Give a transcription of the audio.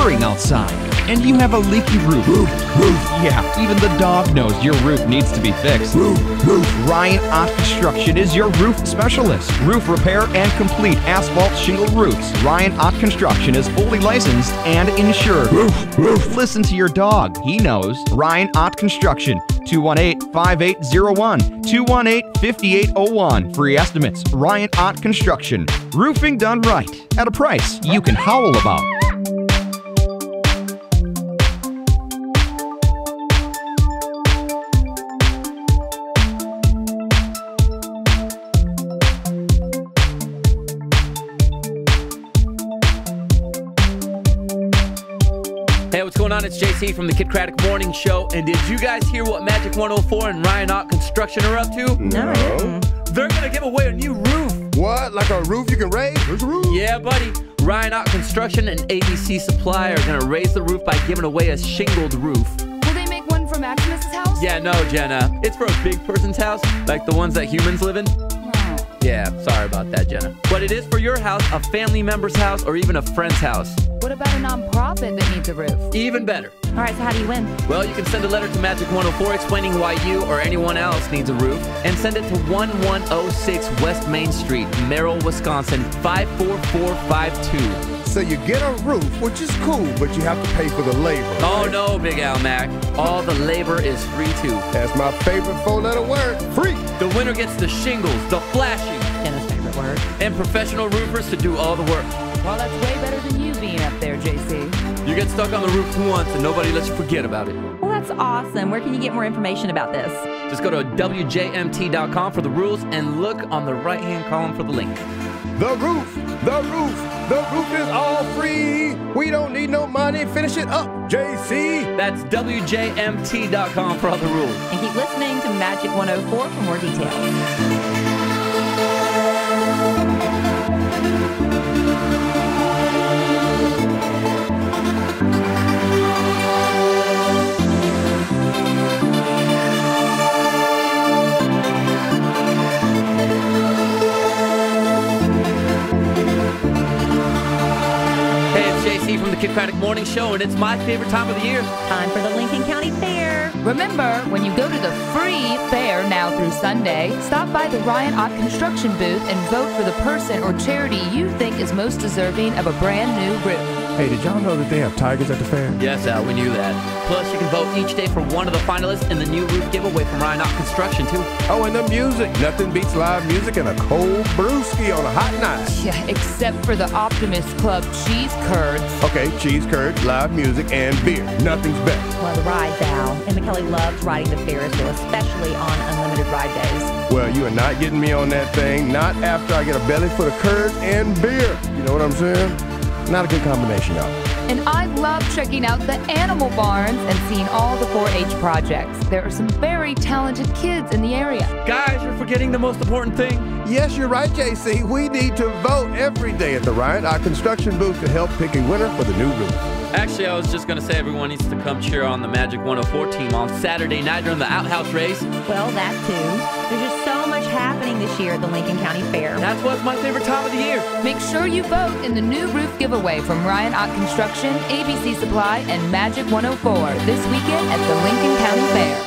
pouring outside, and you have a leaky roof. Yeah, even the dog knows your roof needs to be fixed. Ryan Ott Construction is your roof specialist. Roof repair and complete asphalt shingle roofs. Ryan Ott Construction is fully licensed and insured. Listen to your dog. He knows. Ryan Ott Construction. 218-5801. 218-5801. Free estimates. Ryan Ott Construction. Roofing done right at a price you can howl about. Hey, what's going on? It's JC from the Kid Craddock Morning Show. And did you guys hear what Magic 104 and Ryan Ott Construction are up to? No. They're going to give away a new roof. What? Like a roof you can raise? Where's the roof? Yeah, buddy. Ryan Ott Construction and ABC Supply are going to raise the roof by giving away a shingled roof. Will they make one for Maximus's house? Yeah, no, Jenna. It's for a big person's house, like the ones that humans live in. Yeah, sorry about that, Jenna. But it is for your house, a family member's house, or even a friend's house. What about a non-profit that needs a roof? Even better. All right, so how do you win? Well, you can send a letter to Magic 104 explaining why you or anyone else needs a roof, and send it to 1106 West Main Street, Merrill, Wisconsin, 54452. So you get a roof, which is cool, but you have to pay for the labor. Oh, right? no, Big Al Mac. All the labor is free, too. That's my favorite four-letter word, free. The winner gets the shingles, the flashing, Jenna's favorite word. and professional roofers to do all the work. Well, that's way better than you being up there, JC. You get stuck on the roof once, and nobody lets you forget about it. Well, that's awesome. Where can you get more information about this? Just go to WJMT.com for the rules and look on the right-hand column for the link. The roof, the roof, the roof is all free. We don't need no money. Finish it up, JC. That's WJMT.com for all the rules. And keep listening to Magic 104 for more details. From the Kid Craddock Morning Show, and it's my favorite time of the year. Time for the Lincoln County Fair. Remember, when you go to the free fair now through Sunday, stop by the Ryan Ott Construction booth and vote for the person or charity you think is most deserving of a brand new roof. Hey, did y'all know that they have tigers at the fair? Yes, Al, we knew that. Plus, you can vote each day for one of the finalists in the new roof giveaway from Ryan Ott Construction, too. Oh, and the music. Nothing beats live music and a cold brewski on a hot night. Yeah, except for the Optimist Club cheese curds. Okay, cheese curds, live music, and beer. Nothing's better. Well, the rides, Al. And McKelly loves riding the Ferris wheel, especially on unlimited ride days. Well, you are not getting me on that thing. Not after I get a belly full of curds and beer. You know what I'm saying? Not a good combination, y'all. And I love checking out the animal barns and seeing all the 4-H projects. There are some very talented kids in the area. Guys, you're forgetting the most important thing. Yes, you're right, JC. We need to vote every day at the Ryan Ott Construction booth to help pick a winner for the new roof. Actually, I was just going to say everyone needs to come cheer on the Magic 104 team on Saturday night during the outhouse race. Well, that too. There's just so much happening this year at the Lincoln County Fair. That's what's my favorite time of the year. Make sure you vote in the new roof giveaway from Ryan Ott Construction, ABC Supply, and Magic 104 this weekend at the Lincoln County Fair.